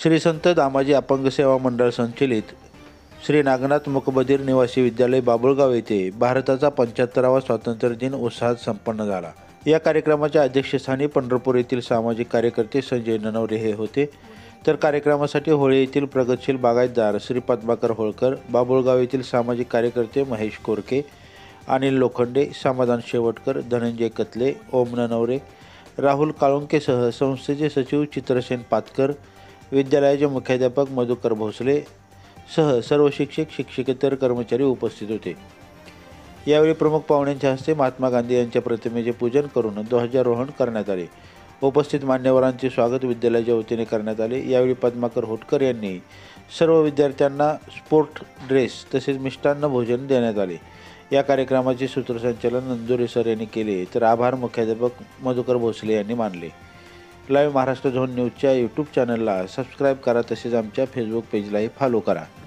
श्री संत दामाजी अपंग सेवा मंडळ संचलित श्री नागनाथ मुकबधीर निवासी विद्यालय बाबुळगाव येथे भारताचा 75वा स्वातंत्र्य दिन उत्साहात संपन्न झाला। या कार्यक्रमाच्या अध्यक्षस्थानी पंढरपूर येथील सामाजिक कार्यकर्ते संजय ननवरे हे होते, तर कार्यक्रमासाठी होळे येथील प्रगतशील बागायतदार श्री पद्माकर होळकर, बाबुळगाव येथील सामाजिक कार्यकर्ते महेश कोरके, अनिल लोखंडे, समाधान शेवटकर, धनंजय कतले, ओम ननवरे, राहुल काळुंकेसह संस्थेचे सचिव चित्रसेन पातकर, विद्यालयाचे मुख्याध्यापक मधुकर भोसले सह सर्व शिक्षक शिक्षकेतर कर्मचारी उपस्थित होते। यावेळी प्रमुख पाहुण्यांच्या हस्ते महात्मा गांधी यांच्या प्रतिमेचे पूजन करून ध्वजारोहण करण्यात आले। उपस्थित मान्यवरांचे स्वागत विद्यालयाच्या वतीने करण्यात आले। यावेळी पद्माकर होटकर यांनी सर्व विद्यार्थ्यांना स्पोर्ट ड्रेस तसेच मिष्टान्न भोजन देण्यात आले। या कार्यक्रमाचे सूत्रसंचालन नंदुरे सर यांनी केले, तर आभार मुख्याध्यापक मधुकर भोसले यांनी मानले। लाईव्ह महाराष्ट्र झोन न्यूजच्या यूट्यूब चॅनलला सबस्क्राईब करा, तसेच आमच्या फेसबुक पेजलाही फॉलो करा।